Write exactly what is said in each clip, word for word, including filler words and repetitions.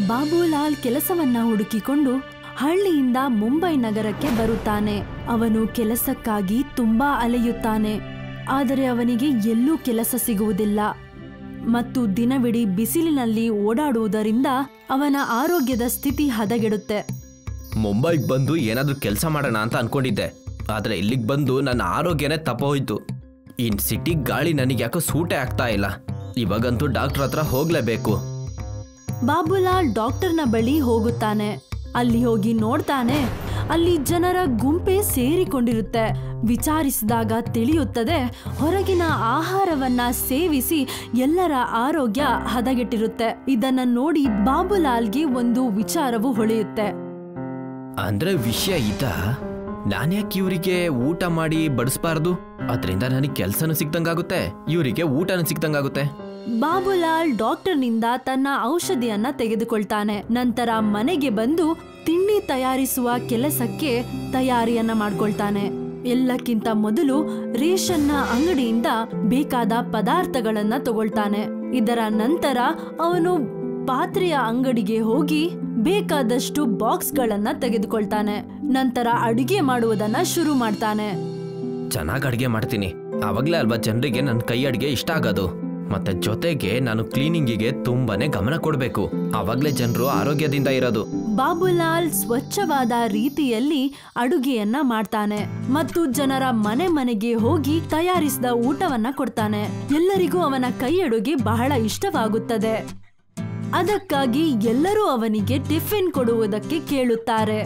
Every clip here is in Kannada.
ಬಾಬುಲಾಲ್ ಕೆಲಸವನ್ನ ಹುಡುಕಿಕೊಂಡು ಹಳ್ಳಿಯಿಂದ ಮುಂಬೈ ನಗರಕ್ಕೆ ಬರುತ್ತಾನೆ. ಅವನು ಕೆಲಸಕ್ಕಾಗಿ ತುಂಬಾ ಅಲೆಯುತ್ತಾನೆ. ಆದರೆ ಅವನಿಗೆ ಎಲ್ಲೂ ಕೆಲಸ ಸಿಗುವುದಿಲ್ಲ ಮತ್ತು ದಿನವಿಡೀ ಬಿಸಿಲಿನಲ್ಲಿ ಓಡಾಡುವುದರಿಂದ ಅವನ ಆರೋಗ್ಯದ ಸ್ಥಿತಿ ಹದಗೆಡುತ್ತೆ. ಮುಂಬೈಗೆ ಬಂದು ಏನಾದ್ರೂ ಕೆಲಸ ಮಾಡೋಣ ಅಂತ ಅನ್ಕೊಂಡಿದ್ದೆ, ಆದ್ರೆ ಇಲ್ಲಿಗೆ ಬಂದು ನನ್ನ ಆರೋಗ್ಯನೇ ತಪ್ಪೋಯ್ತು. ಇನ್ ಸಿಟಿ ಗಾಳಿ ನನಗೆ ಯಾಕೋ ಸೂಟೇ ಆಗ್ತಾ ಇಲ್ಲ. ಇವಾಗಂತೂ ಡಾಕ್ಟರ್ ಹತ್ರ ಹೋಗ್ಲೇಬೇಕು. ಬಾಬುಲಾಲ್ ಡಾಕ್ಟರ್ನ ಬಳಿ ಹೋಗುತ್ತಾನೆ. ಅಲ್ಲಿ ಹೋಗಿ ನೋಡ್ತಾನೆ, ಅಲ್ಲಿ ಜನರ ಗುಂಪೆ ಸೇರಿಕೊಂಡಿರುತ್ತೆ. ವಿಚಾರಿಸಿದಾಗ ತಿಳಿಯುತ್ತದೆ, ಹೊರಗಿನ ಆಹಾರವನ್ನ ಸೇವಿಸಿ ಎಲ್ಲರ ಆರೋಗ್ಯ ಹದಗೆಟ್ಟಿರುತ್ತೆ. ಇದನ್ನ ನೋಡಿ ಬಾಬುಲಾಲ್ಗೆ ಒಂದು ವಿಚಾರವು ಹೊಳೆಯುತ್ತೆ. ಅಂದ್ರೆ ವಿಷಯ ಇದ, ನಾನ್ಯಾಕೆ ಇವರಿಗೆ ಊಟ ಮಾಡಿ ಬಡಿಸ್ಬಾರ್ದು? ಅದರಿಂದ ನನಗೆ ಕೆಲ್ಸನೂ ಸಿಕ್ದಂಗಾಗುತ್ತೆ, ಇವರಿಗೆ ಊಟನೂ ಸಿಕ್ದಂಗಾಗುತ್ತೆ. ಬಾಬುಲಾಲ್ ಡಾಕ್ಟರ್ನಿಂದ ತನ್ನ ಔಷಧಿಯನ್ನ ತೆಗೆದುಕೊಳ್ತಾನೆ. ನಂತರ ಮನೆಗೆ ಬಂದು ತಿಂಡಿ ತಯಾರಿಸುವ ಕೆಲಸಕ್ಕೆ ತಯಾರಿಯನ್ನ ಮಾಡ್ಕೊಳ್ತಾನೆ. ಎಲ್ಲಕ್ಕಿಂತ ಮೊದಲು ರೇಷನ್ನ ಅಂಗಡಿಯಿಂದ ಬೇಕಾದ ಪದಾರ್ಥಗಳನ್ನ ತಗೊಳ್ತಾನೆ. ಇದರ ನಂತರ ಅವನು ಪಾತ್ರೆಯ ಅಂಗಡಿಗೆ ಹೋಗಿ ಬೇಕಾದಷ್ಟು ಬಾಕ್ಸ್ಗಳನ್ನ ತೆಗೆದುಕೊಳ್ತಾನೆ. ನಂತರ ಅಡುಗೆ ಮಾಡುವುದನ್ನ ಶುರು ಮಾಡ್ತಾನೆ. ಚೆನ್ನಾಗಿ ಅಡುಗೆ ಮಾಡ್ತೀನಿ, ಆವಾಗ್ಲೇ ಅಲ್ವಾ ಜನರಿಗೆ ನನ್ನ ಕೈ ಅಡುಗೆ ಇಷ್ಟ ಆಗೋದು. ಮತ್ತೆ ಜೊತೆಗೆ ನಾನು ಕ್ಲೀನಿಂಗಿಗೆ ತುಂಬಾನೇ ಗಮನ ಕೊಡಬೇಕು, ಆವಾಗ್ಲೇ ಜನರು ಆರೋಗ್ಯದಿಂದ ಇರೋದು. ಬಾಬುಲಾಲ್ ಸ್ವಚ್ಛವಾದ ರೀತಿಯಲ್ಲಿ ಅಡುಗೆಯನ್ನ ಮಾಡ್ತಾನೆ ಮತ್ತು ಜನರ ಮನೆ ಮನೆಗೆ ಹೋಗಿ ತಯಾರಿಸಿದ ಊಟವನ್ನ ಕೊಡ್ತಾನೆ. ಎಲ್ಲರಿಗೂ ಅವನ ಕೈ ಅಡುಗೆ ಬಹಳ ಇಷ್ಟವಾಗುತ್ತದೆ. ಅದಕ್ಕಾಗಿ ಎಲ್ಲರೂ ಅವನಿಗೆ ಟಿಫಿನ್ ಕೊಡುವುದಕ್ಕೆ ಕೇಳುತ್ತಾರೆ.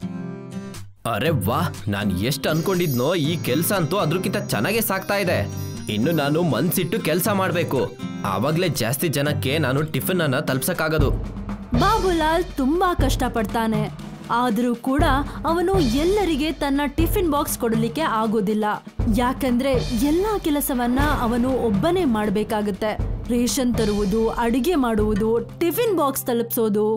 ಅರೆ ವಾ, ನಾನು ಎಷ್ಟು ಅನ್ಕೊಂಡಿದ್ನೋ ಈ ಕೆಲ್ಸ ಅಂತೂ ಅದ್ರಕ್ಕಿಂತ ಚೆನ್ನಾಗೇ ಸಾಕ್ತಾ ಇದೆ. ಇನ್ನು ನಾನು ಮನ್ಸಿಟ್ಟು ಕೆಲಸ ಮಾಡ್ಬೇಕು, ಆವಾಗ್ಲೇ ಜಾಸ್ತಿ ಜನಕ್ಕೆ ನಾನು ಟಿಫಿನ್ ಅನ್ನ ತಲುಪ್ಸಕ್ಕಾಗದು. ಬಾಬುಲಾಲ್ ತುಂಬಾ ಕಷ್ಟಪಡ್ತಾನೆ. ಆದರೂ ಕೂಡ ಅವನು ಎಲ್ಲರಿಗೆ ತನ್ನ ಟಿಫಿನ್ ಬಾಕ್ಸ್ ಕೊಡಲಿಕ್ಕೆ ಆಗೋದಿಲ್ಲ. ಯಾಕಂದ್ರೆ ಎಲ್ಲಾ ಕೆಲಸವನ್ನ ಅವನು ಒಬ್ಬನೇ ಮಾಡಬೇಕಾಗುತ್ತೆ. ರೇಷನ್ ತರುವುದು, ಅಡಿಗೆ ಮಾಡುವುದು, ಟಿಫಿನ್ ಬಾಕ್ಸ್ ತಲುಪಿಸೋದು.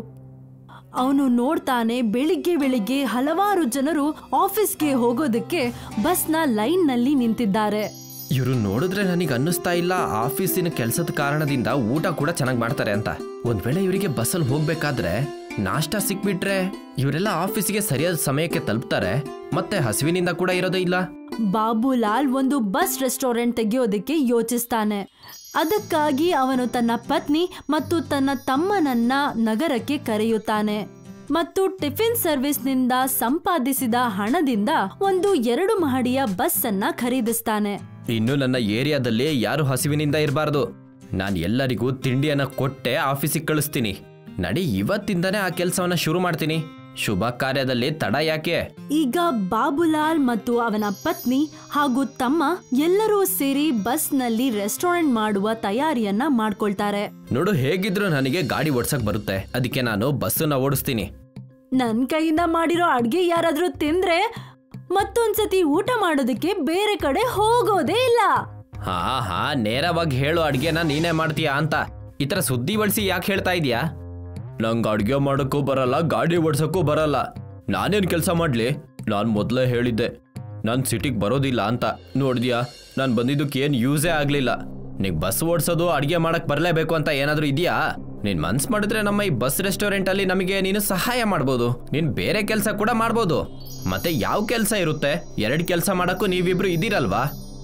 ಅವನು ನೋಡ್ತಾನೆ, ಬೆಳಿಗ್ಗೆ ಬೆಳಿಗ್ಗೆ ಹಲವಾರು ಜನರು ಆಫೀಸ್ಗೆ ಹೋಗೋದಕ್ಕೆ ಬಸ್ನ ಲೈನ್ ನಲ್ಲಿ ನಿಂತಿದ್ದಾರೆ. ಇವರು ನೋಡಿದ್ರೆ ನನಗೆ ಅನ್ನಿಸ್ತಾ ಇಲ್ಲ ಆಫೀಸಿನ ಕೆಲಸದ ಕಾರಣದಿಂದ ಊಟ ಕೂಡ ಚೆನ್ನಾಗಿ ಮಾಡ್ತಾರೆ ಅಂತ. ಒಂದ್ ವೇಳೆ ಇವರಿಗೆ ಬಸ್ಸಲ್ಲಿ ಹೋಗ್ಬೇಕಾದ್ರೆ ನಾಷ್ಟ ಸಿಕ್ಬಿಟ್ರೆ ಇವರೆಲ್ಲ ಆಫೀಸಿಗೆ ಸರಿಯಾದ ಸಮಯಕ್ಕೆ ತಲುಪ್ತಾರೆ, ಮತ್ತೆ ಹಸಿವಿನಿಂದ ಕೂಡ ಇರೋದೇ ಇಲ್ಲ. ಬಾಬುಲಾಲ್ ಒಂದು ಬಸ್ ರೆಸ್ಟೋರೆಂಟ್ ತೆಗೆಯೋದಕ್ಕೆ ಯೋಚಿಸ್ತಾನೆ. ಅದಕ್ಕಾಗಿ ಅವನು ತನ್ನ ಪತ್ನಿ ಮತ್ತು ತನ್ನ ತಮ್ಮನನ್ನ ನಗರಕ್ಕೆ ಕರೆಯುತ್ತಾನೆ ಮತ್ತು ಟಿಫಿನ್ ಸರ್ವಿಸ್ನಿಂದ ಸಂಪಾದಿಸಿದ ಹಣದಿಂದ ಒಂದು ಎರಡು ಮಹಡಿಯ ಬಸ್ ಅನ್ನ ಖರೀದಿಸ್ತಾನೆ. ಇನ್ನು ನನ್ನ ಏರಿಯಾದಲ್ಲಿ ಯಾರು ಹಸಿವಿನಿಂದ ಇರಬಾರ್ದು. ನಾನು ಎಲ್ಲರಿಗೂ ತಿಂಡಿಯನ್ನ ಕೊಟ್ಟೆ ಆಫೀಸಿಗೆ ಕಳಿಸ್ತೀನಿ. ನಡಿ, ಇವತ್ತಿಂದಾನೇ ಆ ಕೆಲಸವನ್ನ ಶುರು ಮಾಡ್ತೀನಿ. ಶುಭ ಕಾರ್ಯದಲ್ಲಿ ತಡ ಯಾಕೆ? ಈಗ ಬಾಬುಲಾಲ್ ಮತ್ತು ಅವನ ಪತ್ನಿ ಹಾಗೂ ತಮ್ಮ ಎಲ್ಲರೂ ಸೇರಿ ಬಸ್ ನಲ್ಲಿ ರೆಸ್ಟೋರೆಂಟ್ ಮಾಡುವ ತಯಾರಿಯನ್ನ ಮಾಡ್ಕೊಳ್ತಾರೆ. ನೋಡು, ಹೇಗಿದ್ರು ನನಗೆ ಗಾಡಿ ಓಡ್ಸಕ್ ಬರುತ್ತೆ, ಅದಕ್ಕೆ ನಾನು ಬಸ್ಸನ್ನ ಓಡಿಸ್ತೀನಿ. ನನ್ ಕೈಯಿಂದ ಮಾಡಿರೋ ಅಡ್ಗೆ ಯಾರಾದ್ರೂ ತಿಂದ್ರೆ ಮತ್ತೊಂದ್ಸತಿ ಊಟ ಮಾಡೋದಕ್ಕೆ ಬೇರೆ ಕಡೆ ಹೋಗೋದೇ ಇಲ್ಲ. ಹಾ ಹಾ ನೇರವಾಗಿ ಹೇಳು, ಅಡ್ಗೆನ ನೀನೇ ಮಾಡ್ತೀಯಾ ಅಂತ. ಈ ತರ ಸುದ್ದಿ ಬಳಸಿ ಯಾಕೆ ಹೇಳ್ತಾ ಇದೀಯಾ? ನಂಗೆ ಅಡ್ಗೆ ಮಾಡೋಕ್ಕೂ ಬರಲ್ಲ, ಗಾಡಿ ಓಡ್ಸೋಕ್ಕೂ ಬರಲ್ಲ. ನಾನೇನು ಕೆಲಸ ಮಾಡ್ಲಿ? ನಾನು ಮೊದಲೇ ಹೇಳಿದ್ದೆ ನಾನು ಸಿಟಿಗೆ ಬರೋದಿಲ್ಲ ಅಂತ. ನೋಡಿದ್ಯಾ, ನಾನು ಬಂದಿದ್ದಕ್ಕೆ ಏನು ಯೂಸೇ ಆಗಲಿಲ್ಲ. ನೀನು ಬಸ್ ಓಡಿಸೋದು ಅಡುಗೆ ಮಾಡಕ್ಕೆ ಬರಲೇಬೇಕು ಅಂತ ಏನಾದರೂ ಇದೆಯಾ? ನೀನು ಮನ್ಸು ಮಾಡಿದ್ರೆ ನಮ್ಮ ಈ ಬಸ್ ರೆಸ್ಟೋರೆಂಟಲ್ಲಿ ನಮಗೆ ನೀನು ಸಹಾಯ ಮಾಡ್ಬೋದು. ನೀನು ಬೇರೆ ಕೆಲಸ ಕೂಡ ಮಾಡ್ಬೋದು. ಮತ್ತೆ ಯಾವ ಕೆಲಸ ಇರುತ್ತೆ? ಎರಡು ಕೆಲಸ ಮಾಡೋಕ್ಕೂ ನೀವಿಬ್ರು ಇದ್ದೀರಲ್ವಾ?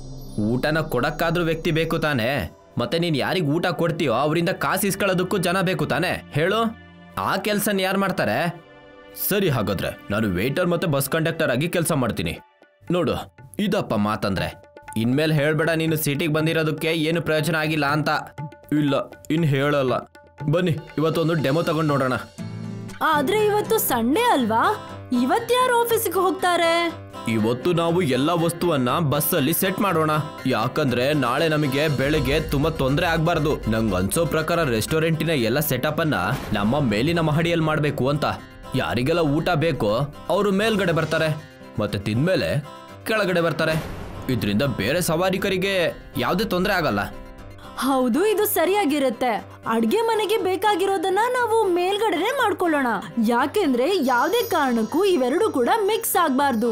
ಊಟನ ಕೊಡಕ್ಕಾದ್ರೂ ವ್ಯಕ್ತಿ ಬೇಕು ತಾನೇ. ಮತ್ತೆ ನೀನು ಯಾರಿಗೆ ಊಟ ಕೊಡ್ತೀಯೋ ಅವರಿಂದ ಕಾಸು ಇಸ್ಕೊಳ್ಳೋದಕ್ಕೂ ಜನ ಬೇಕು ತಾನೇ. ಹೇಳು, ಆ ಕೆಲಸನ ಯಾರು ಮಾಡ್ತಾರೆ? ಸರಿ, ಹಾಗಾದ್ರೆ ನಾನು ವೇಟರ್ ಮತ್ತೆ ಬಸ್ ಕಂಡಕ್ಟರ್ ಆಗಿ ಕೆಲಸ ಮಾಡ್ತೀನಿ. ನೋಡು, ಇದಪ್ಪ ಮಾತಂದ್ರೆ. ಇನ್ಮೇಲೆ ಹೇಳ್ಬೇಡ ನೀನು ಸಿಟಿಗೆ ಬಂದಿರೋದಕ್ಕೆ ಏನು ಪ್ರಯೋಜನ ಆಗಿಲ್ಲ ಅಂತ. ಇಲ್ಲ, ಇನ್ನು ಹೇಳಲ್ಲ. ಬನ್ನಿ, ಇವತ್ತೊಂದು ಡೆಮೋ ತಗೊಂಡು ನೋಡೋಣ. ಆದ್ರೆ ಇವತ್ತು ಸಂಡೇ ಅಲ್ವಾ? ಇವತ್ಯಾರು ಆಫೀಸಿಗೆ ಹೋಗ್ತಾರೆ? ಇವತ್ತು ನಾವು ಎಲ್ಲ ವಸ್ತುವನ್ನ ಬಸ್ಸಲ್ಲಿ ಸೆಟ್ ಮಾಡೋಣ. ಯಾಕಂದ್ರೆ ನಾಳೆ ನಮಗೆ ಬೆಳಗ್ಗೆ ತುಂಬಾ ತೊಂದರೆ ಆಗ್ಬಾರ್ದು. ನಂಗೆ ಅನ್ಸೋ ಪ್ರಕಾರ ರೆಸ್ಟೋರೆಂಟಿನ ಎಲ್ಲ ಸೆಟಪ್ ಅನ್ನ ನಮ್ಮ ಮೇಲಿನ ಮಹಡಿಯಲ್ಲಿ ಮಾಡ್ಬೇಕು ಅಂತ. ಯಾರಿಗೆಲ್ಲ ಊಟ ಬೇಕೋ ಅವರು ಮೇಲ್ಗಡೆ ಬರ್ತಾರೆ, ಮತ್ತೆ ತಿಂದ್ಮೇಲೆ ಕೆಳಗಡೆ ಬರ್ತಾರೆ. ಇದರಿಂದ ಬೇರೆ ಸವಾರಿಕರಿಗೆ ಯಾವುದೇ ತೊಂದರೆ ಆಗಲ್ಲ. ಹೌದು, ಇದು ಸರಿಯಾಗಿರುತ್ತೆ. ಅಡ್ಗೆ ಮನೆಗೆ ಬೇಕಾಗಿರೋದನ್ನ ನಾವು ಮೇಲ್ಗಡೆನೆ ಮಾಡ್ಕೊಳ್ಳೋಣ. ಯಾಕೆಂದ್ರೆ ಯಾವುದೇ ಕಾರಣಕ್ಕೂ ಇವೆರಡು ಕೂಡ ಮಿಕ್ಸ್ ಆಗ್ಬಾರ್ದು.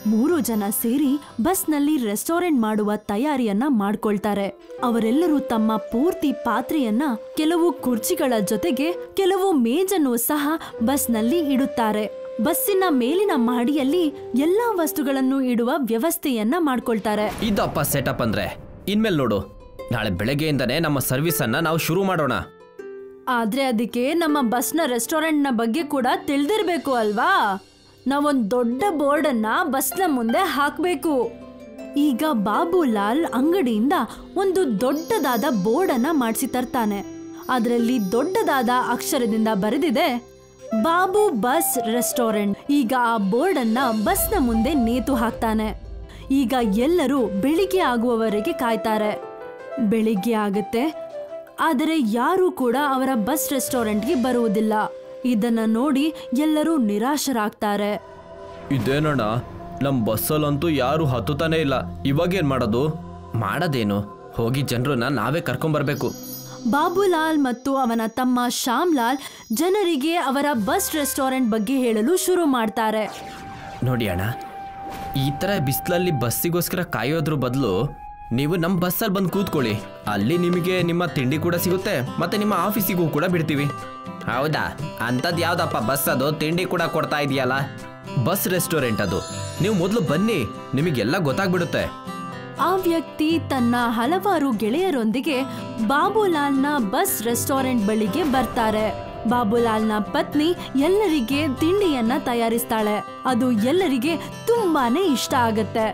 ಮೂರು ಜನ ಸೇರಿ ಬಸ್ನಲ್ಲಿ ರೆಸ್ಟೋರೆಂಟ್ ಮಾಡುವ ತಯಾರಿಯನ್ನ ಮಾಡ್ಕೊಳ್ತಾರೆ. ಅವರೆಲ್ಲರೂ ತಮ್ಮ ಪೂರ್ತಿ ಪಾತ್ರೆಯನ್ನ ಕೆಲವು ಕುರ್ಚಿಗಳ ಜೊತೆಗೆ ಕೆಲವು ಮೇಜನ್ನು ಸಹ ಬಸ್ನಲ್ಲಿ ಇಡುತ್ತಾರೆ. ಬಸ್ಸಿನ ಮೇಲಿನ ಮಹಡಿಯಲ್ಲಿ ಎಲ್ಲಾ ವಸ್ತುಗಳನ್ನು ಇಡುವ ವ್ಯವಸ್ಥೆಯನ್ನ ಮಾಡ್ಕೊಳ್ತಾರೆ. ಇದಪ್ಪ ಸೆಟಪ್ ಅಂದ್ರೆ. ಇನ್ಮೇಲೆ ನೋಡು, ನಾಳೆ ಬೆಳಗ್ಗೆಯಿಂದನೇ ನಮ್ಮ ಸರ್ವಿಸ್ ಅನ್ನ ನಾವು ಶುರು ಮಾಡೋಣ. ಆದ್ರೆ ಅದಕ್ಕೆ ನಮ್ಮ ಬಸ್ನ ರೆಸ್ಟೋರೆಂಟ್ ನ ಬಗ್ಗೆ ಕೂಡ ತಿಳಿದಿರ್ಬೇಕು ಅಲ್ವಾ? ನಾವೊಂದ್ ದೊಡ್ಡ ಬೋರ್ಡ್ ಅನ್ನ ಬಸ್ನ ಮುಂದೆ ಹಾಕ್ಬೇಕು. ಈಗ ಬಾಬುಲಾಲ್ ಅಂಗಡಿಯಿಂದ ಒಂದು ದೊಡ್ಡದಾದ ಬೋರ್ಡ್ ಅನ್ನ ಮಾಡಿಸಿ ತರ್ತಾನೆ. ಅದರಲ್ಲಿ ದೊಡ್ಡದಾದ ಅಕ್ಷರದಿಂದ ಬರೆದಿದೆ ಬಾಬು ಬಸ್ ರೆಸ್ಟೋರೆಂಟ್. ಈಗ ಆ ಬೋರ್ಡ್ ಅನ್ನ ಬಸ್ನ ಮುಂದೆ ನೇತು ಹಾಕ್ತಾನೆ. ಈಗ ಎಲ್ಲರೂ ಬೆಳಿಗ್ಗೆ ಆಗುವವರೆಗೆ ಕಾಯ್ತಾರೆ. ಬೆಳಿಗ್ಗೆ ಆಗುತ್ತೆ, ಆದರೆ ಯಾರೂ ಕೂಡ ಅವರ ಬಸ್ ರೆಸ್ಟೋರೆಂಟ್ಗೆ ಬರುವುದಿಲ್ಲ. ಇದನ್ನ ನೋಡಿ ಎಲ್ಲರೂ ನಿರಾಶರಾಗ್ತಾರೆ. ಇದೇನಣ್ಣ, ನಮ್ ಬಸ್ಸಲ್ಲಂತೂ ಯಾರು ಹತ್ತುತ್ತಾನೆ ಇಲ್ಲ. ಇವಾಗೇನ್ ಮಾಡೋದು? ಮಾಡೋದೇನು, ಹೋಗಿ ಜನರನ್ನ ನಾವೇ ಕರ್ಕೊಂಡ್ಬರ್ಬೇಕು. ಬಾಬುಲಾಲ್ ಮತ್ತು ಅವನ ತಮ್ಮ ಶ್ಯಾಮ್ಲಾಲ್ ಜನರಿಗೆ ಅವರ ಬಸ್ ರೆಸ್ಟೋರೆಂಟ್ ಬಗ್ಗೆ ಹೇಳಲು ಶುರು ಮಾಡ್ತಾರೆ. ನೋಡಿ ಅಣ್ಣ, ಈ ತರ ಬಿಸಿಲಲ್ಲಿ ಬಸ್ಸಿಗೋಸ್ಕರ ಕಾಯೋದ್ರ ಬದಲು ನೀವು ನಮ್ಮ ಬಸ್ಸಲ್ಲಿ ಬಂದು ಕೂತ್ಕೊಳ್ಳಿ. ಅಲ್ಲಿ ನಿಮಗೆ ನಿಮ್ಮ ತಿಂಡಿ ಕೂಡ ಸಿಗುತ್ತೆ, ಮತ್ತೆ ನಿಮ್ಮ ಆಫೀಸಿಗೂ ಕೂಡ ಬಿಡ್ತೀವಿ. ಹೌದಾ? ಅಂಥದ್ದು ಯಾವ್ದಪ್ಪ ಬಸ್ ಅದು? ತಿಂಡಿ ಕೂಡ ಕೊಡ್ತಾ ಇದೆಯಲ್ಲ. ಬಸ್ ರೆಸ್ಟೋರೆಂಟ್ ಅದು. ನೀವು ಮೊದಲು ಬನ್ನಿ, ನಿಮಗೆಲ್ಲ ಗೊತ್ತಾಗ್ಬಿಡುತ್ತೆ. ಆ ವ್ಯಕ್ತಿ ತನ್ನ ಹಲವಾರು ಗೆಳೆಯರೊಂದಿಗೆ ಬಾಬುಲಾಲ್ನ ಬಸ್ ರೆಸ್ಟೋರೆಂಟ್ ಬಳಿಗೆ ಬರ್ತಾರೆ. ಬಾಬುಲಾಲ್ನ ಪತ್ನಿ ಎಲ್ಲರಿಗೆ ತಿಂಡಿಯನ್ನ ತಯಾರಿಸ್ತಾಳೆ. ಅದು ಎಲ್ಲರಿಗೆ ತುಂಬಾನೇ ಇಷ್ಟ ಆಗತ್ತೆ.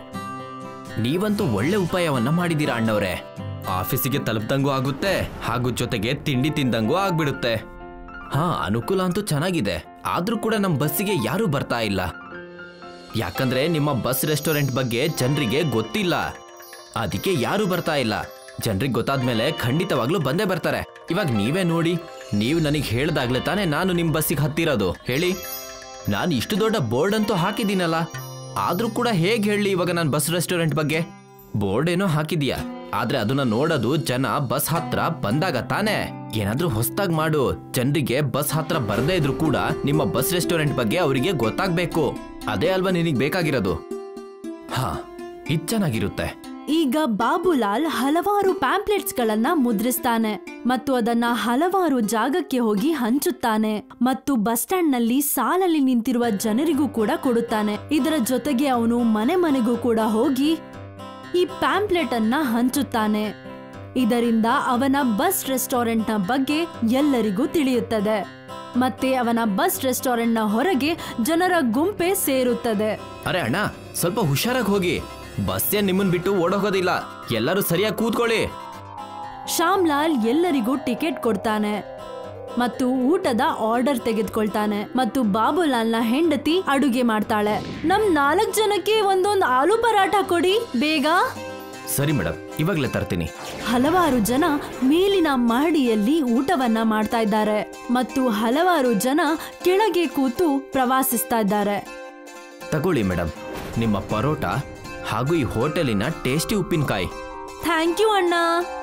ನೀವಂತೂ ಒಳ್ಳೆ ಉಪಾಯವನ್ನ ಮಾಡಿದೀರಾ ಅಣ್ಣವ್ರೆ. ಆಫೀಸಿಗೆ ತಲುಪ್ದಂಗೂ ಆಗುತ್ತೆ, ಹಾಗೂ ಜೊತೆಗೆ ತಿಂಡಿ ತಿಂದಂಗೂ ಆಗ್ಬಿಡುತ್ತೆ. ಹಾ, ಅನುಕೂಲ ಅಂತೂ ಚೆನ್ನಾಗಿದೆ. ಆದ್ರೂ ಕೂಡ ನಮ್ಮ ಬಸ್ಸಿಗೆ ಯಾರೂ ಬರ್ತಾ ಇಲ್ಲ. ಯಾಕಂದ್ರೆ ನಿಮ್ಮ ಬಸ್ ರೆಸ್ಟೋರೆಂಟ್ ಬಗ್ಗೆ ಜನರಿಗೆ ಗೊತ್ತಿಲ್ಲ. ಅದಕ್ಕೆ ಯಾರು ಬರ್ತಾ ಇಲ್ಲ. ಜನರಿಗೆ ಗೊತ್ತಾದ್ಮೇಲೆ ಖಂಡಿತವಾಗ್ಲೂ ಬಂದೇ ಬರ್ತಾರೆ. ಇವಾಗ ನೀವೇ ನೋಡಿ, ನೀವು ನನಗೆ ಹೇಳ್ದಾಗ್ಲೇ ತಾನೇ ನಾನು ನಿಮ್ಮ ಬಸ್ಸಿಗೆ ಹತ್ತಿರೋದು. ಹೇಳಿ, ನಾನು ಇಷ್ಟು ದೊಡ್ಡ ಬೋರ್ಡ್ ಅಂತೂ ಹಾಕಿದ್ದೀನಲ್ಲ, ಆದ್ರೂ ಕೂಡ ಹೇಗೆ ಹೇಳಿ ಇವಾಗ ನಾನು ಬಸ್ ರೆಸ್ಟೋರೆಂಟ್ ಬಗ್ಗೆ? ಬೋರ್ಡ್ ಏನೋ ಹಾಕಿದೀಯಾ, ಆದ್ರೆ ಅದನ್ನ ನೋಡೋದು ಜನ ಬಸ್ ಹತ್ರ ಬಂದಾಗ ತಾನೇ. ಏನಾದ್ರೂ ಹೊಸದಾಗಿ ಮಾಡು. ಜನರಿಗೆ ಬಸ್ ಹತ್ರ ಬರ್ದೇ ಇದ್ರು ಕೂಡ ನಿಮ್ಮ ಬಸ್ ರೆಸ್ಟೋರೆಂಟ್ ಬಗ್ಗೆ ಅವರಿಗೆ ಗೊತ್ತಾಗ್ಬೇಕು. ಅದೇ ಅಲ್ವಾ ನಿನಗೆ ಬೇಕಾಗಿರೋದು? ಹಾ, ಇದು ಚೆನ್ನಾಗಿರುತ್ತೆ. ಈಗ ಬಾಬುಲಾಲ್ ಹಲವಾರು ಪ್ಯಾಂಪ್ಲೆಟ್ಸ್ ಗಳನ್ನ ಮುದ್ರಿಸ್ತಾನೆ ಮತ್ತು ಅದನ್ನ ಹಲವಾರು ಜಾಗಕ್ಕೆ ಹೋಗಿ ಹಂಚುತ್ತಾನೆ ಮತ್ತು ಬಸ್ ಸ್ಟ್ಯಾಂಡ್ ನಲ್ಲಿ ಸಾಲಲ್ಲಿ ನಿಂತಿರುವ ಜನರಿಗೂ ಕೂಡ ಕೊಡುತ್ತಾನೆ. ಇದರ ಜೊತೆಗೆ ಅವನು ಮನೆ ಮನೆಗೂ ಕೂಡ ಹೋಗಿ ಈ ಪ್ಯಾಂಪ್ಲೆಟ್ ಅನ್ನ ಹಂಚುತ್ತಾನೆ. ಇದರಿಂದ ಅವನ ಬಸ್ ರೆಸ್ಟೋರೆಂಟ್ ನ ಬಗ್ಗೆ ಎಲ್ಲರಿಗೂ ತಿಳಿಯುತ್ತದೆ. ಮತ್ತೆ ಅವನ ಬಸ್ ರೆಸ್ಟೋರೆಂಟ್ ನ ಹೊರಗೆ ಜನರ ಗುಂಪೆ ಸೇರುತ್ತದೆ. ಅರೆ ಅಣ್ಣ, ಸ್ವಲ್ಪ ಹುಷಾರಾಗಿ ಹೋಗಿ. ಬಸ್ಸೇ ನಿಮ್ಮನ್ ಬಿಟ್ಟು ಓಡೋಗೋದಿಲ್ಲ. ಎಲ್ಲರೂ ಸರಿಯಾಗಿ ಕೂತ್ಕೊಳ್ಳಿ. ಶ್ಯಾಮ್ಲಾಲ್ ಎಲ್ಲರಿಗೂ ಟಿಕೆಟ್ ಕೊಡ್ತಾನೆ ಮತ್ತು ಊಟದ ಆರ್ಡರ್ ತೆಗೆದುಕೊಳ್ತಾನೆ ಮತ್ತು ಬಾಬುಲಾಲ್ನ ಹೆಂಡತಿ ಅಡುಗೆ ಮಾಡ್ತಾಳೆ. ನಮ್ ನಾಲ್ಕು ಜನಕ್ಕೆ ಒಂದೊಂದು ಆಲೂ ಪರಾಠ ಕೊಡಿ ಬೇಗ. ಸರಿ ಮೇಡಮ್, ಇವಾಗ್ಲೇ ತರ್ತೀನಿ. ಹಲವಾರು ಜನ ಮೇಲಿನ ಮಹಡಿಯಲ್ಲಿ ಊಟವನ್ನ ಮಾಡ್ತಾ ಇದ್ದಾರೆ ಮತ್ತು ಹಲವಾರು ಜನ ಕೆಳಗೆ ಕೂತು ಪ್ರವಾಸಿಸ್ತಾ ಇದ್ದಾರೆ. ತಗೊಳ್ಳಿ ಮೇಡಮ್, ನಿಮ್ಮ ಪರೋಟ ಹಾಗೂ ಈ ಹೋಟೆಲಿನ ಟೇಸ್ಟಿ ಉಪ್ಪಿನಕಾಯಿ. ಥ್ಯಾಂಕ್ ಯು ಅಣ್ಣ.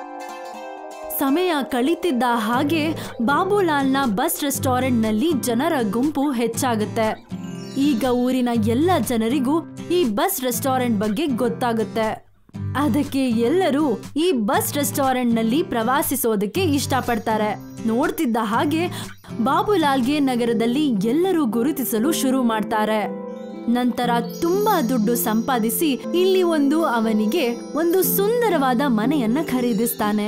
ಸಮಯ ಕಳೀತಿದ್ದ ಹಾಗೆ ಬಾಬುಲಾಲ್ನ ಬಸ್ ರೆಸ್ಟೋರೆಂಟ್ ನಲ್ಲಿ ಜನರ ಗುಂಪು ಹೆಚ್ಚಾಗುತ್ತೆ. ಈಗ ಊರಿನ ಎಲ್ಲ ಜನರಿಗೂ ಈ ಬಸ್ ರೆಸ್ಟೋರೆಂಟ್ ಬಗ್ಗೆ ಗೊತ್ತಾಗುತ್ತೆ. ಅದಕ್ಕೆ ಎಲ್ಲರೂ ಈ ಬಸ್ ರೆಸ್ಟೋರೆಂಟ್ ನಲ್ಲಿ ಪ್ರವಾಸಿಸೋದಕ್ಕೆ ಇಷ್ಟಪಡ್ತಾರೆ. ನೋಡ್ತಿದ್ದ ಹಾಗೆ ಬಾಬುಲಾಲ್ಗೆ ನಗರದಲ್ಲಿ ಎಲ್ಲರೂ ಗುರುತಿಸಲು ಶುರು ಮಾಡ್ತಾರೆ. ನಂತರ ತುಂಬಾ ದುಡ್ಡು ಸಂಪಾದಿಸಿ ಇಲ್ಲಿ ಒಂದು ಅವನಿಗೆ ಒಂದು ಸುಂದರವಾದ ಮನೆಯನ್ನ ಖರೀದಿಸ್ತಾನೆ.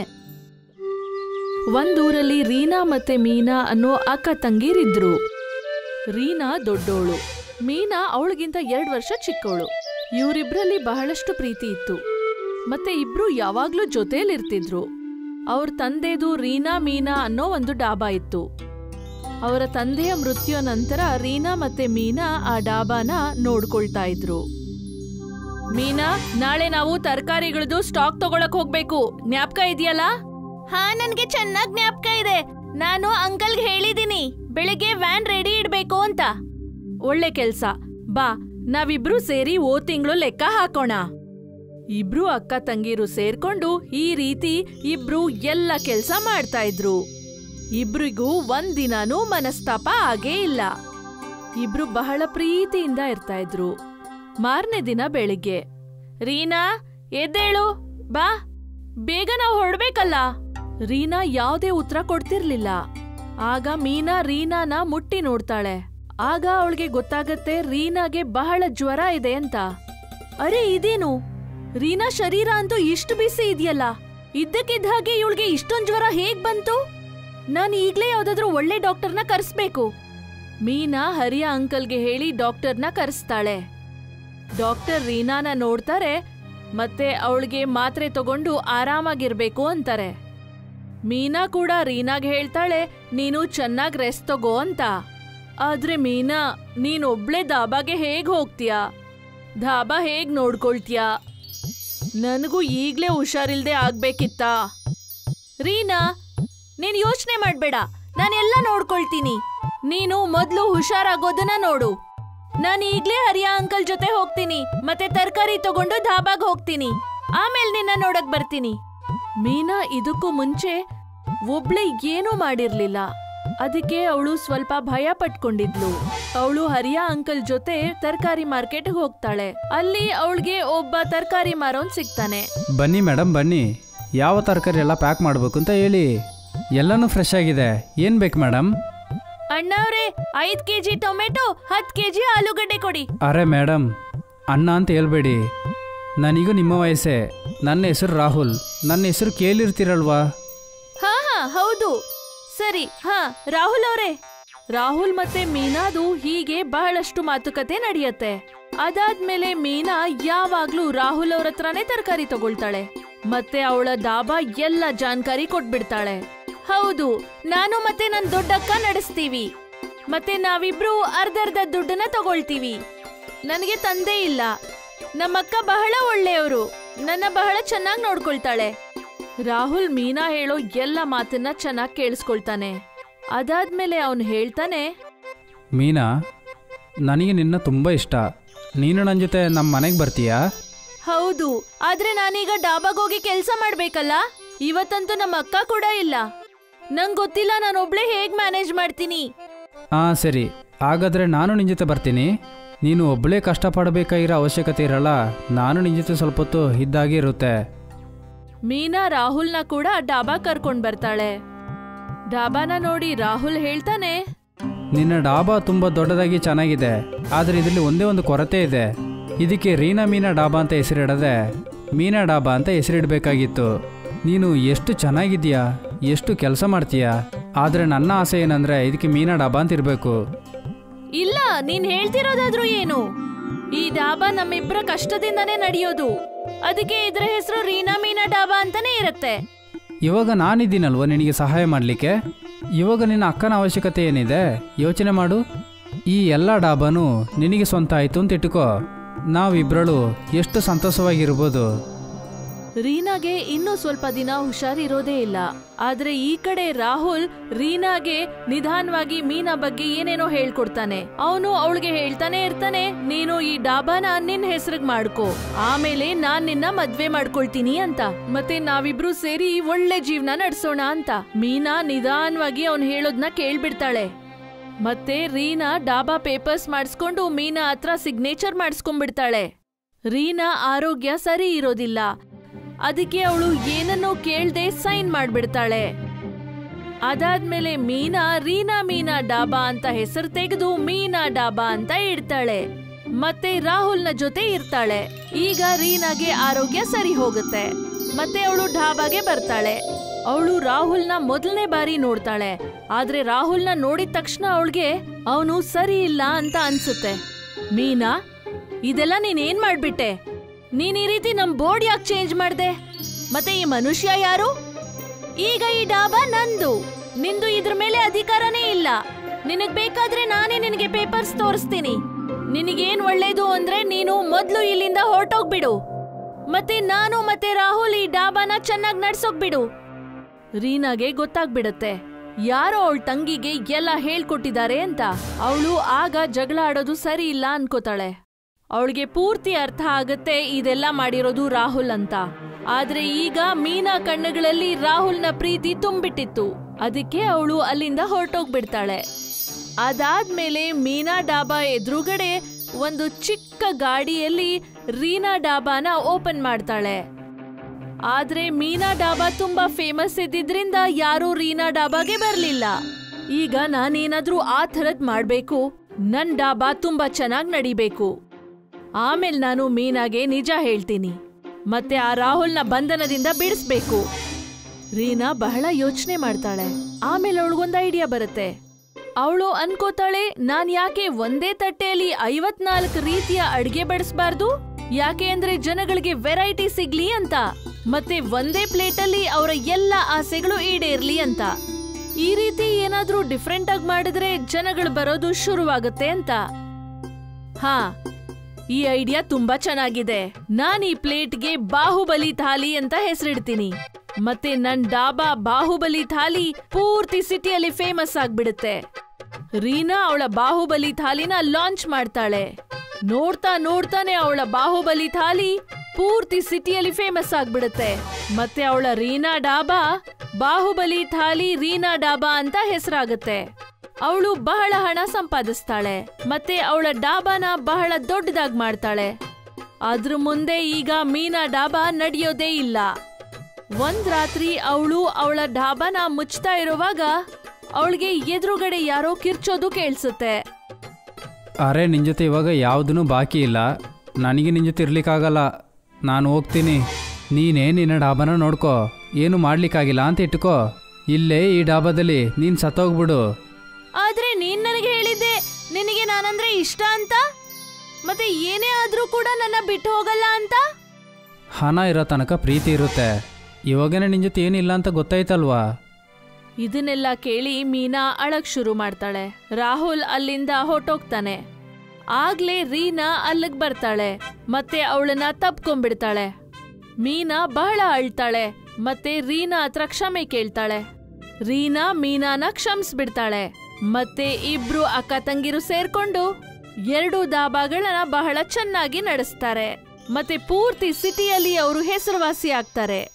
ಒಂದೂರಲ್ಲಿ ರೀನಾ ಮತ್ತೆ ಮೀನಾ ಅನ್ನೋ ಅಕ್ಕ ತಂಗಿರಿದ್ರು. ರೀನಾ ದೊಡ್ಡೋಳು, ಮೀನಾ ಅವಳಿಗಿಂತ ಎರಡು ವರ್ಷ ಚಿಕ್ಕವಳು. ಇವರಿಬ್ರಲ್ಲಿ ಬಹಳಷ್ಟು ಪ್ರೀತಿ ಇತ್ತು, ಮತ್ತೆ ಇಬ್ರು ಯಾವಾಗ್ಲೂ ಜೊತೆಲಿರ್ತಿದ್ರು. ಅವ್ರ ತಂದೆದು ರೀನಾ ಮೀನಾ ಅನ್ನೋ ಒಂದು ಡಾಬಾ ಇತ್ತು. ಅವರ ತಂದೆಯ ಮೃತ್ಯು ನಂತರ ರೀನಾ ಮತ್ತೆ ಮೀನಾ ಆ ಡಾಬಾನ ನೋಡ್ಕೊಳ್ತಾ ಇದ್ರು. ಮೀನಾ, ನಾಳೆ ನಾವು ತರಕಾರಿಗಳದ್ದು ಸ್ಟಾಕ್ ತಗೊಳಕ್ ಹೋಗ್ಬೇಕು, ಜ್ಞಾಪಕ ಇದೆಯಲ್ಲ? ಹಾ, ನನ್ಗೆ ಚೆನ್ನಾಗ್ ಜ್ಞಾಪಕ ಇದೆ. ನಾನು ಅಂಕಲ್ಗೆ ಹೇಳಿದೀನಿ ಬೆಳಿಗ್ಗೆ ವ್ಯಾನ್ ರೆಡಿ ಇಡ್ಬೇಕು ಅಂತ. ಒಳ್ಳೆ ಕೆಲ್ಸ. ಬಾ, ನಾವಿಬ್ರು ಸೇರಿ ಓ ತಿಂಗಳು ಲೆಕ್ಕ ಹಾಕೋಣ. ಇಬ್ರು ಅಕ್ಕ ತಂಗಿರು ಸೇರ್ಕೊಂಡು ಈ ರೀತಿ ಇಬ್ರು ಎಲ್ಲ ಕೆಲ್ಸ ಮಾಡ್ತಾ ಇದ್ರು. ಇಬ್ರಿಗೂ ಒಂದಿನಾನೂ ಮನಸ್ತಾಪ ಆಗೇ ಇಲ್ಲ. ಇಬ್ರು ಬಹಳ ಪ್ರೀತಿಯಿಂದ ಇರ್ತಾ ಇದ್ರು. ಮಾರನೇ ದಿನ ಬೆಳಿಗ್ಗೆ ರೀನಾ ಎದ್ದೇಳು, ಬಾ, ಬೇಗ ನಾವು ಹೊರಡ್ಬೇಕಲ್ಲ. ರೀನಾ ಯಾವ್ದೇ ಉತ್ತರ ಕೊಡ್ತಿರ್ಲಿಲ್ಲ. ಆಗ ಮೀನಾ ರೀನಾನ ಮುಟ್ಟಿ ನೋಡ್ತಾಳೆ. ಆಗ ಅವಳಿಗೆ ಗೊತ್ತಾಗತ್ತೆ ರೀನಾಗೆ ಬಹಳ ಜ್ವರ ಇದೆ ಅಂತ. ಅರೆ ಇದೇನು, ರೀನಾ ಶರೀರ ಅಂತೂ ಇಷ್ಟು ಬಿಸಿ ಇದೆಯಲ್ಲ, ಇದ್ದಕ್ಕಿದ್ದ ಹಾಗೆ ಇವಳಿಗೆ ಇಷ್ಟೊಂದ್ ಜ್ವರ ಹೇಗ್ ಬಂತು? ನಾನು ಈಗ್ಲೇ ಯಾವ್ದಾದ್ರೂ ಒಳ್ಳೆ ಡಾಕ್ಟರ್ನ ಕರೆಸ್ಬೇಕು. ಮೀನಾ ಹರಿಯ ಅಂಕಲ್ಗೆ ಹೇಳಿ ಡಾಕ್ಟರ್ನ ಕರೆಸ್ತಾಳೆ. ಡಾಕ್ಟರ್ ರೀನಾನ ನೋಡ್ತಾರೆ ಮತ್ತೆ ಅವಳಿಗೆ ಮಾತ್ರೆ ತಗೊಂಡು ಆರಾಮಾಗಿರ್ಬೇಕು ಅಂತಾರೆ. ಮೀನಾ ಕೂಡ ರೀನಾಗ್ ಹೇಳ್ತಾಳೆ ನೀನು ಚೆನ್ನಾಗ್ ರೆಸ್ಟ್ ತಗೋ ಅಂತ. ಆದ್ರೆ ಮೀನಾ, ನೀನೊಬ್ಳೆ ಧಾಬಾಗೆ ಹೇಗ್ ಹೋಗ್ತೀಯಾ? ಧಾಬಾ ಹೇಗ್ ನೋಡ್ಕೊಳ್ತೀಯಾ? ನನಗೂ ಈಗ್ಲೇ ಹುಷಾರಿಲ್ದೆ ಆಗ್ಬೇಕಿತ್ತಾ? ರೀನಾ, ನೀನ್ ಯೋಚನೆ ಮಾಡ್ಬೇಡ, ನಾನೆಲ್ಲ ನೋಡ್ಕೊಳ್ತೀನಿ. ನೀನು ಮೊದ್ಲು ಹುಷಾರಾಗೋದನ್ನ ನೋಡು. ನಾನು ಈಗ್ಲೇ ಹರಿಯಾ ಅಂಕಲ್ ಜೊತೆ ಹೋಗ್ತೀನಿ, ಮತ್ತೆ ತರಕಾರಿ ತಗೊಂಡು ಧಾಬಾಗ್ ಹೋಗ್ತೀನಿ. ಆಮೇಲೆ ನಿನ್ನ ನೋಡಕ್ ಬರ್ತೀನಿ. ಮೀನಾ ಇದಕ್ಕೂ ಮುಂಚೆ ಒಬ್ಳೆ ಏನೂ ಮಾಡಿರ್ಲಿಲ್ಲ. ಅದಕ್ಕೆ ಅವಳು ಸ್ವಲ್ಪ ಭಯ ಪಟ್ಕೊಂಡಿದ್ಲು. ಅವಳು ಹರಿಯಾ ಅಂಕಲ್ ಜೊತೆ ತರಕಾರಿ ಮಾರ್ಕೆಟ್ ಹೋಗ್ತಾಳೆ. ಅಲ್ಲಿ ಅವಳಿಗೆ ಒಬ್ಬ ತರಕಾರಿ ಮಾರೋನ್ ಸಿಗ್ತಾನೆ. ಬನ್ನಿ ಮೇಡಮ್, ಬನ್ನಿ. ಯಾವ ತರಕಾರಿ ಎಲ್ಲ ಪ್ಯಾಕ್ ಮಾಡ್ಬೇಕು ಅಂತ ಹೇಳಿ. ಎಲ್ಲನೂ ಫ್ರೆಶ್ ಆಗಿದೆ. ಏನ್ ಬೇಕು ಮೇಡಮ್? ಅಣ್ಣವ್ರೆ, ಐದ್ ಕೆಜಿ ಟೊಮೆಟೊ, ಹತ್ ಕೆಜಿ ಆಲೂಗಡ್ಡೆ ಕೊಡಿ. ಅರೆ ಮೇಡಮ್, ಅಣ್ಣ ಅಂತ ಹೇಳ್ಬೇಡಿ. ನನಗೂ ನಿಮ್ಮ ವಯಸ್ಸೇ. ನನ್ನ ಹೆಸರು ರಾಹುಲ್. ನನ್ನ ಹೆಸರು ಕೇಳಿರ್ತೀರಲ್ವಾ? ಹಾ ಹಾ ಹೌದು, ಸರಿ. ಹಾ ರಾಹುಲ್ ಅವರೇ. ರಾಹುಲ್ ಮತ್ತೆ ಮೀನಾದು ಹೀಗೆ ಬಹಳಷ್ಟು ಮಾತುಕತೆ ನಡೆಯುತ್ತೆ. ಅದಾದ್ಮೇಲೆ ಮೀನಾ ಯಾವಾಗ್ಲೂ ರಾಹುಲ್ ಅವ್ರ ಹತ್ರನೇ ತರಕಾರಿ ತಗೊಳ್ತಾಳೆ. ಮತ್ತೆ ಅವಳ ಡಾಬಾ ಎಲ್ಲ ಜಾನ್ಕಾರಿ ಕೊಟ್ಬಿಡ್ತಾಳೆ. ಹೌದು, ನಾನು ಮತ್ತೆ ನನ್ ದೊಡ್ಡಕ್ಕ ನಡೆಸ್ತೀವಿ. ಮತ್ತೆ ನಾವಿಬ್ರು ಅರ್ಧ ಅರ್ಧ ದುಡ್ಡನ್ನ ತಗೊಳ್ತೀವಿ. ನನಗೆ ತಂದೆ ಇಲ್ಲ. ನಮ್ಮಕ್ಕ ಬಹಳ ಒಳ್ಳೆಯವರು, ನನ್ನ ಬಹಳ ಚೆನ್ನಾಗಿ ನೋಡ್ಕೊಳ್ತಾಳೆ. ರಾಹುಲ್ ಮೀನಾ ಹೇಳೋ ಎಲ್ಲ ಮಾತನ್ನ ಚೆನ್ನಾಗಿ ಕೇಳಿಸ್ಕೊಳ್ತಾನೆ. ಅದಾದ್ಮೇಲೆ ಅವನು ಹೇಳ್ತಾನೆ, ಮೀನಾ, ನನಗೆ ನಿನ್ನ ತುಂಬ ಇಷ್ಟ. ನೀನು ನನ್ನ ಜೊತೆ ನಮ್ಮ ಮನೆಗೆ ಬರ್ತೀಯಾ? ಹೌದು, ಆದ್ರೆ ನಾನೀಗ ಡಾಬಾಗ್ ಹೋಗಿ ಕೆಲಸ ಮಾಡ್ಬೇಕಲ್ಲ. ಇವತ್ತಂತೂ ನಮ್ಮ ಅಕ್ಕ ಕೂಡ ಇಲ್ಲ. ನಂಗೆ ಗೊತ್ತಿಲ್ಲ ನಾನೊಬ್ಳೆ ಹೇಗ್ ಮ್ಯಾನೇಜ್ ಮಾಡ್ತೀನಿ. ಹಾಂ ಸರಿ, ಹಾಗಾದರೆ ನಾನು ನಿನ್ನ ಜೊತೆ ಬರ್ತೀನಿ. ನೀನು ಒಬ್ಬಳೇ ಕಷ್ಟಪಡಬೇಕಾಗಿರೋ ಅವಶ್ಯಕತೆ ಇರಲ್ಲ. ನಾನು ನಿನ್ನ ಜೊತೆ ಸ್ವಲ್ಪ ಹೊತ್ತು ಇದ್ದಾಗೆ ಇರುತ್ತೆ. ಮೀನಾ ರಾಹುಲ್ನ ಕೂಡ ಡಾಬಾ ಕರ್ಕೊಂಡ್ ಬರ್ತಾಳೆ. ಡಾಬಾನ ನೋಡಿ ರಾಹುಲ್ ಹೇಳ್ತಾನೆ, ನಿನ್ನ ಡಾಬಾ ತುಂಬ ದೊಡ್ಡದಾಗಿ ಚೆನ್ನಾಗಿದೆ. ಆದರೆ ಇದರಲ್ಲಿ ಒಂದೇ ಒಂದು ಕೊರತೆ ಇದೆ. ಇದಕ್ಕೆ ರೀನಾ ಮೀನಾ ಡಾಬಾ ಅಂತ ಹೆಸರಿಡದೆ ಮೀನಾ ಡಾಬಾ ಅಂತ ಹೆಸರಿಡಬೇಕಾಗಿತ್ತು. ನೀನು ಎಷ್ಟು ಚೆನ್ನಾಗಿದ್ದೀಯಾ, ಎಷ್ಟು ಕೆಲಸ ಮಾಡ್ತೀಯಾ. ಆದರೆ ನನ್ನ ಆಸೆ ಏನಂದರೆ ಇದಕ್ಕೆ ಮೀನಾ ಡಾಬಾ ಅಂತ ಇರಬೇಕು. ಇಲ್ಲ, ನೀನ್ ಹೇಳ್ತಿರೋದಾದ್ರೂ ಏನು? ಈ ಡಾಬಾ ನಮ್ಮಿಬ್ಬರ ಕಷ್ಟದಿಂದನೇ ನಡೆಯೋದು. ಅದಕ್ಕೆ ಇದ್ರ ಹೆಸರು ರೀನಾ ಮೀನಾ ಡಾಬಾ ಅಂತಾನೆ ಇರುತ್ತೆ. ಇವಾಗ ನಾನಿದ್ದೀನಲ್ವ ನಿನಗೆ ಸಹಾಯ ಮಾಡಲಿಕ್ಕೆ. ಇವಾಗ ನಿನ್ನ ಅಕ್ಕನ ಅವಶ್ಯಕತೆ ಏನಿದೆ ಯೋಚನೆ ಮಾಡು. ಈ ಎಲ್ಲ ಡಾಬಾನು ನಿನಗೆ ಸ್ವಂತ ಆಯಿತು ಅಂತ ಇಟ್ಟುಕೋ. ನಾವಿಬ್ಬರಳು ಎಷ್ಟು ಸಂತೋಷವಾಗಿರ್ಬೋದು. ರೀನಾಗೆ ಇನ್ನೂ ಸ್ವಲ್ಪ ದಿನ ಹುಷಾರಿರೋದೇ ಇಲ್ಲ. ಆದ್ರೆ ಈ ಕಡೆ ರಾಹುಲ್ ರೀನಾಗೆ ನಿಧಾನವಾಗಿ ಮೀನಾ ಬಗ್ಗೆ ಏನೇನೋ ಹೇಳ್ಕೊಡ್ತಾನೆ. ಅವನು ಅವಳಿಗೆ ಹೇಳ್ತಾನೆ ಇರ್ತಾನೆ, ನೀನು ಈ ಡಾಬಾನ ನಿನ್ ಹೆಸರಿಗೆ ಮಾಡ್ಕೋ, ಆಮೇಲೆ ನಾನ್ ನಿನ್ನ ಮದ್ವೆ ಮಾಡ್ಕೊಳ್ತೀನಿ ಅಂತ. ಮತ್ತೆ ನಾವಿಬ್ರು ಸೇರಿ ಒಳ್ಳೆ ಜೀವನ ನಡ್ಸೋಣ ಅಂತ. ಮೀನಾ ನಿಧಾನವಾಗಿ ಅವನ್ ಹೇಳೋದ್ನ ಕೇಳ್ಬಿಡ್ತಾಳೆ. ಮತ್ತೆ ರೀನಾ ಡಾಬಾ ಪೇಪರ್ಸ್ ಮಾಡಿಸ್ಕೊಂಡು ಮೀನಾ ಹತ್ರ ಸಿಗ್ನೇಚರ್ ಮಾಡಿಸ್ಕೊಂಡ್ಬಿಡ್ತಾಳೆ. ರೀನಾ ಆರೋಗ್ಯ ಸರಿ ಇರೋದಿಲ್ಲ. ಅದಕ್ಕೆ ಅವಳು ಏನನ್ನೋ ಕೇಳ್ದೆ ಸೈನ್ ಮಾಡ್ಬಿಡ್ತಾಳೆ. ಅದಾದ್ಮೇಲೆ ಮೀನಾ ರೀನಾ ಮೀನಾ ಡಾಬಾ ಅಂತ ಹೆಸರು ತೆಗೆದು ಮೀನಾ ಡಾಬಾ ಅಂತ ಇಡ್ತಾಳೆ. ಮತ್ತೆ ರಾಹುಲ್ನ ಜೊತೆ ಇರ್ತಾಳೆ. ಈಗ ರೀನಾಗೆ ಆರೋಗ್ಯ ಸರಿ ಹೋಗುತ್ತೆ. ಮತ್ತೆ ಅವಳು ಡಾಬಾಗೆ ಬರ್ತಾಳೆ. ಅವಳು ರಾಹುಲ್ನ ಮೊದಲನೇ ಬಾರಿ ನೋಡ್ತಾಳೆ. ಆದ್ರೆ ರಾಹುಲ್ನ ನೋಡಿದ ತಕ್ಷಣ ಅವಳಿಗೆ ಅವನು ಸರಿ ಇಲ್ಲ ಅಂತ ಅನ್ಸುತ್ತೆ. ಮೀನಾ, ಇದೆಲ್ಲ ನೀನೇನ್ ಮಾಡ್ಬಿಟ್ಟೆ? ನೀನ್ ಈ ರೀತಿ ನಮ್ ಬೋರ್ಡ್ ಯಾಕೆ ಚೇಂಜ್ ಮಾಡ್ದೆ? ಮತ್ತೆ ಈ ಮನುಷ್ಯ ಯಾರು? ಈಗ ಈ ಡಾಬಾ ನಂದು, ನಿಂದು ಇದ್ರ ಮೇಲೆ ಅಧಿಕಾರನೇ ಇಲ್ಲ. ನಿನಗ್ ಬೇಕಾದ್ರೆ ನಾನೇ ನಿನಗೆ ಪೇಪರ್ಸ್ ತೋರಿಸ್ತೀನಿ. ನಿನಗೇನ್ ಒಳ್ಳೇದು ಅಂದ್ರೆ ನೀನು ಮೊದ್ಲು ಇಲ್ಲಿಂದ ಹೊರಟೋಗ್ಬಿಡು. ಮತ್ತೆ ನಾನು ಮತ್ತೆ ರಾಹುಲ್ ಈ ಡಾಬಾನ ಚೆನ್ನಾಗಿ ನಡ್ಸೋಗ್ಬಿಡು. ರೀನಾಗೆ ಗೊತ್ತಾಗ್ಬಿಡತ್ತೆ ಯಾರೋ ಅವಳ ತಂಗಿಗೆ ಎಲ್ಲ ಹೇಳ್ಕೊಟ್ಟಿದ್ದಾರೆ ಅಂತ. ಅವಳು ಆಗ ಜಗಳ ಆಡೋದು ಸರಿ ಇಲ್ಲ ಅನ್ಕೋತಾಳೆ. ಅವಳಿಗೆ ಪೂರ್ತಿ ಅರ್ಥ ಆಗತ್ತೆ ಇದೆಲ್ಲ ಮಾಡಿರೋದು ರಾಹುಲ್ ಅಂತ. ಆದ್ರೆ ಈಗ ಮೀನಾ ಕಣ್ಣುಗಳಲ್ಲಿ ರಾಹುಲ್ನ ಪ್ರೀತಿ ತುಂಬಿಟ್ಟಿತ್ತು. ಅದಕ್ಕೆ ಅವಳು ಅಲ್ಲಿಂದ ಹೊರಟೋಗ್ಬಿಡ್ತಾಳೆ. ಅದಾದ್ಮೇಲೆ ಮೀನಾ ಡಾಬಾ ಎದುರುಗಡೆ ಒಂದು ಚಿಕ್ಕ ಗಾಡಿಯಲ್ಲಿ ರೀನಾ ಡಾಬಾನ ಓಪನ್ ಮಾಡ್ತಾಳೆ. ಆದ್ರೆ ಮೀನಾ ಡಾಬಾ ತುಂಬಾ ಫೇಮಸ್ ಇದ್ದಿದ್ರಿಂದ ಯಾರೂ ರೀನಾ ಡಾಬಾಗೆ ಬರ್ಲಿಲ್ಲ. ಈಗ ನಾನೇನಾದ್ರೂ ಆ ಥರದ್ ಮಾಡ್ಬೇಕು, ನನ್ ಡಾಬಾ ತುಂಬಾ ಚೆನ್ನಾಗ್ ನಡಿಬೇಕು. ಆಮೇಲೆ ನಾನು ಮೀನಾಗೆ ನಿಜ ಹೇಳ್ತೀನಿ ಮತ್ತೆ ಆ ರಾಹುಲ್ನ ಬಂಧನದಿಂದ ಬಿಡಿಸ್ಬೇಕು. ರೀನಾ ಬಹಳ ಯೋಚನೆ ಮಾಡ್ತಾಳೆ. ಆಮೇಲೆ ಅವಳಿಗೊಂದು ಐಡಿಯಾ ಬರುತ್ತೆ. ಅವಳು ಅನ್ಕೋತಾಳೆ, ನಾನ್ ಯಾಕೆ ಒಂದೇ ತಟ್ಟೆಯಲ್ಲಿ ಐವತ್ನಾಲ್ಕು ರೀತಿಯ ಅಡ್ಗೆ ಬಡಿಸ್ಬಾರ್ದು? ಯಾಕೆ ಅಂದ್ರೆ ಜನಗಳಿಗೆ ವೆರೈಟಿ ಸಿಗ್ಲಿ ಅಂತ, ಮತ್ತೆ ಒಂದೇ ಪ್ಲೇಟಲ್ಲಿ ಅವರ ಎಲ್ಲ ಆಸೆಗಳು ಈಡೇರ್ಲಿ ಅಂತ. ಈ ರೀತಿ ಏನಾದ್ರೂ ಡಿಫ್ರೆಂಟ್ ಆಗಿ ಮಾಡಿದ್ರೆ ಜನಗಳು ಬರೋದು ಶುರುವಾಗುತ್ತೆ ಅಂತ. ಹಾ, ಈ ಐಡಿಯಾ ತುಂಬಾ ಚೆನ್ನಾಗಿದೆ. ನಾನ್ ಈ ಪ್ಲೇಟ್ಗೆ ಬಾಹುಬಲಿ ಥಾಲಿ ಅಂತ ಹೆಸರಿಡ್ತೀನಿ. ಮತ್ತೆ ನನ್ ಡಾಬಾ ಬಾಹುಬಲಿ ಥಾಲಿ ಪೂರ್ತಿ ಸಿಟಿಯಲ್ಲಿ ಫೇಮಸ್ ಆಗ್ಬಿಡುತ್ತೆ. ರೀನಾ ಅವಳ ಬಾಹುಬಲಿ ಥಾಲಿನ ಲಾಂಚ್ ಮಾಡ್ತಾಳೆ. ನೋಡ್ತಾ ನೋಡ್ತಾನೆ ಅವಳ ಬಾಹುಬಲಿ ಥಾಲಿ ಪೂರ್ತಿ ಸಿಟಿಯಲ್ಲಿ ಫೇಮಸ್ ಆಗ್ಬಿಡುತ್ತೆ. ಮತ್ತೆ ಅವಳ ರೀನಾ ಡಾಬಾ ಬಾಹುಬಲಿ ಥಾಲಿ ರೀನಾ ಡಾಬಾ ಅಂತ ಹೆಸರಾಗುತ್ತೆ. ಅವಳು ಬಹಳ ಹಣ ಸಂಪಾದಿಸ್ತಾಳೆ ಮತ್ತೆ ಅವಳ ಡಾಬಾನ ಬಹಳ ದೊಡ್ಡದಾಗಿ ಮಾಡ್ತಾಳೆ. ಅದ್ರ ಮುಂದೆ ಈಗ ಮೀನಾ ಡಾಬಾ ನಡೆಯೋದೇ ಇಲ್ಲ. ಒಂದ್ ರಾತ್ರಿ ಅವಳು ಅವಳ ಡಾಬಾನ ಮುಚ್ತಾ ಇರುವಾಗ ಅವಳಿಗೆ ಎದುರುಗಡೆ ಯಾರೋ ಕಿರ್ಚೋದು ಕೇಳಿಸುತ್ತೆ. ಅರೆ, ನಿನ್ ಜೊತೆ ಇವಾಗ ಯಾವುದೂ ಬಾಕಿ ಇಲ್ಲ. ನನಗೆ ನಿನ್ ಜೊತೆ ಇರ್ಲಿಕ್ಕಾಗಲ್ಲ. ನಾನು ಹೋಗ್ತೀನಿ. ನೀನೇ ನಿನ್ನ ಡಾಬಾನ ನೋಡ್ಕೋ. ಏನು ಮಾಡ್ಲಿಕ್ಕಾಗಿಲ್ಲ ಅಂತ ಇಟ್ಕೋ. ಇಲ್ಲೇ ಈ ಡಾಬಾದಲ್ಲಿ ನೀನ್ ಸತ್ತೋಗ್ಬಿಡು. ಆದ್ರೆ ನೀನ್ ನನಗೆ ಹೇಳಿದ್ದೆ ನಿನಗೆ ನಾನಂದ್ರೆ ಇಷ್ಟ ಅಂತ, ಮತ್ತೆ ಏನೇ ಆದ್ರೂ ಕೂಡ ನನ್ನ ಬಿಟ್ಟು ಹೋಗಲ್ಲ ಅಂತ. ಹಣ ಇರೋ ತನಕ ಪ್ರೀತಿ ಇರುತ್ತೆ. ಇವಾಗನೇ ನಿನ್ ಜೊತೆ ಏನಿಲ್ಲ ಅಂತ ಗೊತ್ತಾಯ್ತಲ್ವಾ? ಇದನ್ನೆಲ್ಲ ಕೇಳಿ ಮೀನಾ ಅಳಕ್ ಶುರು ಮಾಡ್ತಾಳೆ. ರಾಹುಲ್ ಅಲ್ಲಿಂದ ಹೊರಟೋಗ್ತಾನೆ. ಆಗ್ಲೇ ರೀನಾ ಅಲ್ಲಿಗ್ ಬರ್ತಾಳೆ ಮತ್ತೆ ಅವಳನ್ನ ತಪ್ಕೊಂಡ್ಬಿಡ್ತಾಳೆ. ಮೀನಾ ಬಹಳ ಅಳ್ತಾಳೆ ಮತ್ತೆ ರೀನಾ ಹತ್ರ ಕ್ಷಮೆ ಕೇಳ್ತಾಳೆ. ರೀನಾ ಮೀನಾನ ಕ್ಷಮಿಸ್ಬಿಡ್ತಾಳೆ. ಮತ್ತೆ ಇಬ್ರು ಅಕ್ಕ ತಂಗಿರು ಸೇರ್ಕೊಂಡು ಎರಡು ದಾಬಾಗಳನ್ನ ಬಹಳ ಚೆನ್ನಾಗಿ ನಡೆಸ್ತಾರೆ. ಮತ್ತೆ ಪೂರ್ತಿ ಸಿಟಿಯಲ್ಲಿ ಅವರು ಹೆಸರುವಾಸಿ ಆಗ್ತಾರೆ.